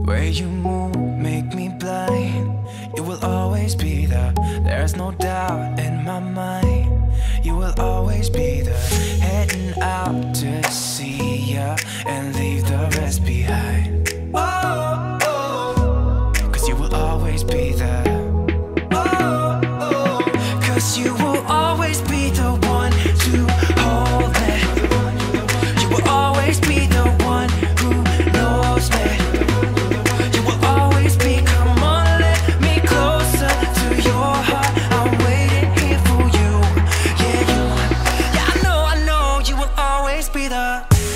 way you move make me blind. You will always be there, there's no doubt in my mind. You will always be there, heading out to see ya and leave the rest behind. Oh, oh, 'cause you will always be there. Oh, oh, 'cause you will always be the one to hold me. You will always be the one who knows me. You will always be, come on, let me closer to your heart. I'm waiting here for you. Yeah, I know you will always be the.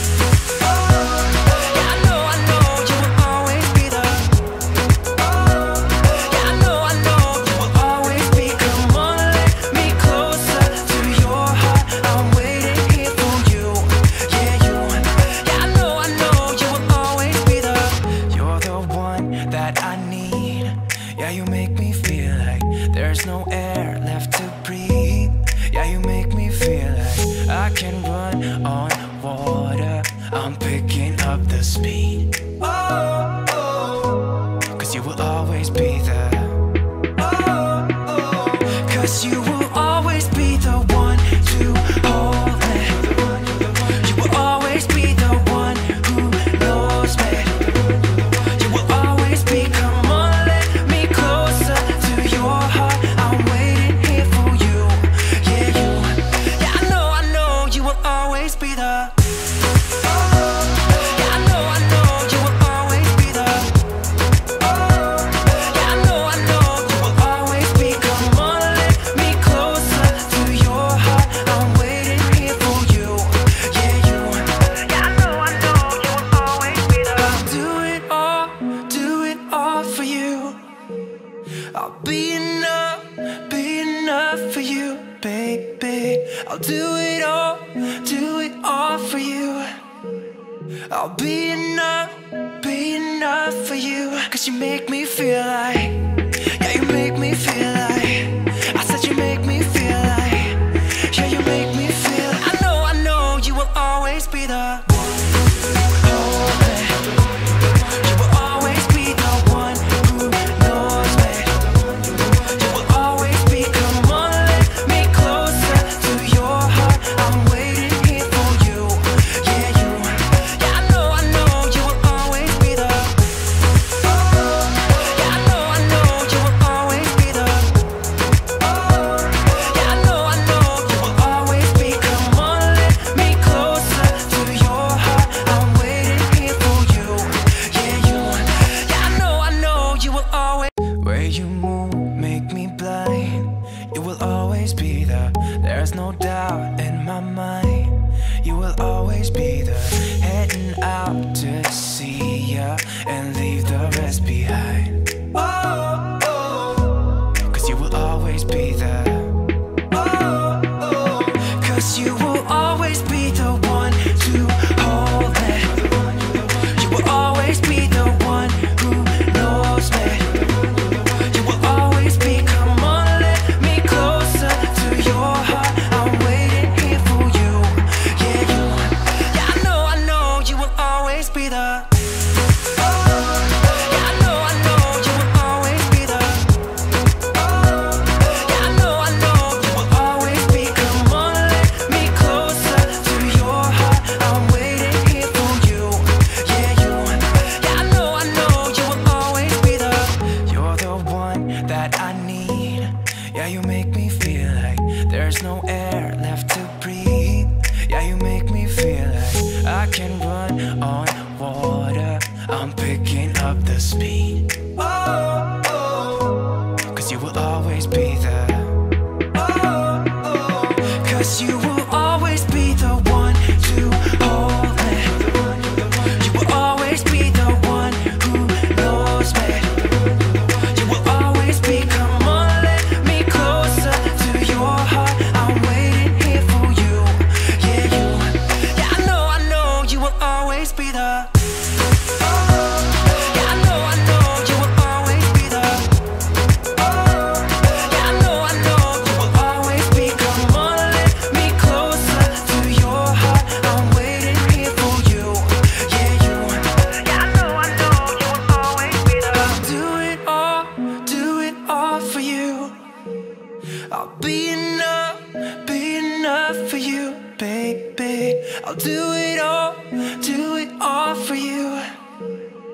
You make me feel like there's no air left to breathe. Yeah, you make me feel like I can run on water. I'm picking up the speed. Oh, oh, 'cause you will always be there. Oh, oh, 'cause you will always be the one to hold me. You will always be the one who knows me. You will always be, come on, be the. Yeah, I know you will always be the. Yeah, I know you will always be. Come on, let me closer to your heart. I'm waiting here for you. Yeah, I know you will always be the. I'll do it all for you. I'll be enough for you, baby. I'll do it all for you. I'll be enough for you. 'Cause you make me feel like, yeah, you make me feel like, I said you make me feel like, yeah, you make me feel. I know you will always be the. You move make me blind. You will always be there, there's no doubt in my mind. You will always be there, heading out to see ya and leave the rest behind. Oh, oh, 'cause you will always be there. Oh, oh, 'cause you will always be the one to hold me. You will always be the one who knows me. Be the. Yeah, I know you will always be the. Yeah, I know you will always be. Come on, let me closer to your heart. I'm waiting here for you. Yeah, I know you will always be the. You're the one that I need. Yeah, you make me feel like there's no air left to breathe. Yeah, you make me feel like I can run on water. I'm picking up the speed. Oh, oh, 'cause you will always be there. Oh, oh, 'cause you will always be the one to hold me. You will always be the one who knows me. You will always be, come on, let me closer to your heart. I'm waiting here for you. Yeah, I know you will always be the. Yeah, I know you will always be. Come on, let me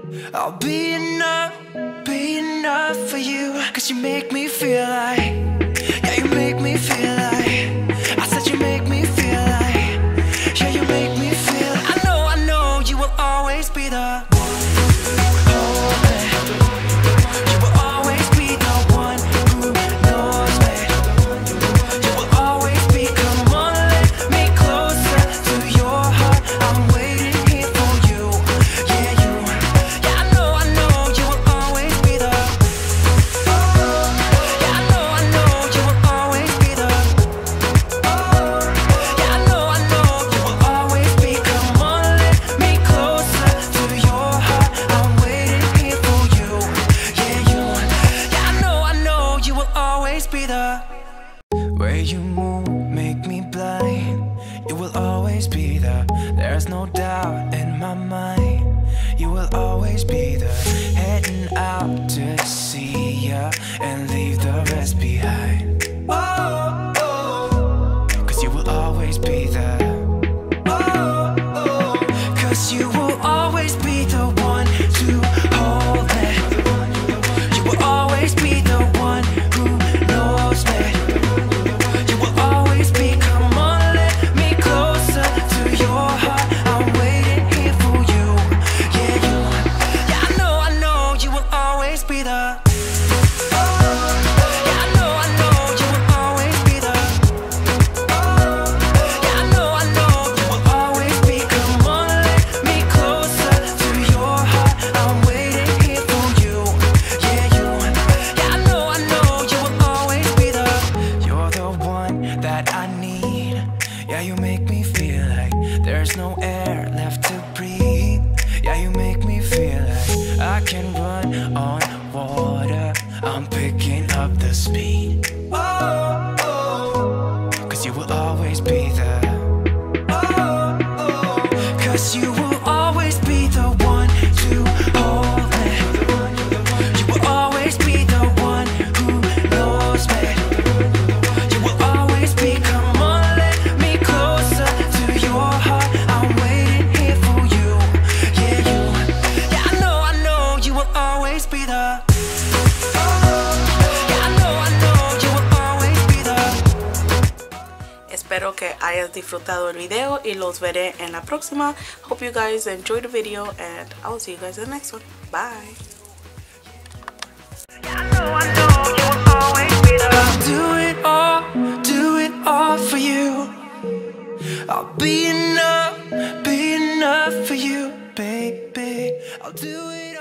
I'll be enough for you. 'Cause you make me feel like, yeah, you make me feel like, I said you make me feel like, yeah, you make me feel. I know you will always be the one who holds me. You will always be the one who knows me. You will always be, come on, let me closer to your heart. I'm waiting here for you. Yeah, you. Yeah, I know you will always be the. Yeah, I know you will always be the. Yeah, I know you will always be. Come on, let me closer to your heart. I'm waiting here for you. Yeah, you. Yeah, I know you will always be the. Way you move make me blind. You will always be the. There's no doubt in my mind. You will always be the. Heading out to see ya and leave the rest behind. Oh, oh. 'Cause you will always be the. Oh, oh. 'Cause you will always be the one to hold me. You will always be the one who knows me. You will always be, come on, let me closer to your heart. I'm waiting here for you. Yeah, you. Yeah, I know you will always be the. Yeah, I know you will always be the. Yeah, I know you will always be. Come on, let me closer to your heart. I'm waiting here for you. Yeah, you. Yeah, I know you will always be the. You're the one that I need. Yeah, you make me feel like there's no air left to breathe. Yeah, you make me feel like I can run on water. I'm picking up the speed. Oh, oh. 'Cause you will always be the. Oh, oh. 'Cause you will always be the one to hold me. You will always be the one who knows me. You will always be, come on, let me closer to your heart. I'm waiting here for you. Yeah, you. Yeah, I know you will always be the. Yeah, I know you will always be the. Espero que hayas disfrutado el video y los veré en la próxima. Hope you guys enjoyed the video and I will see you guys in the next one. Bye. I know you will always be the. I'll do it all for you. I'll be enough for you, baby. I'll do it all.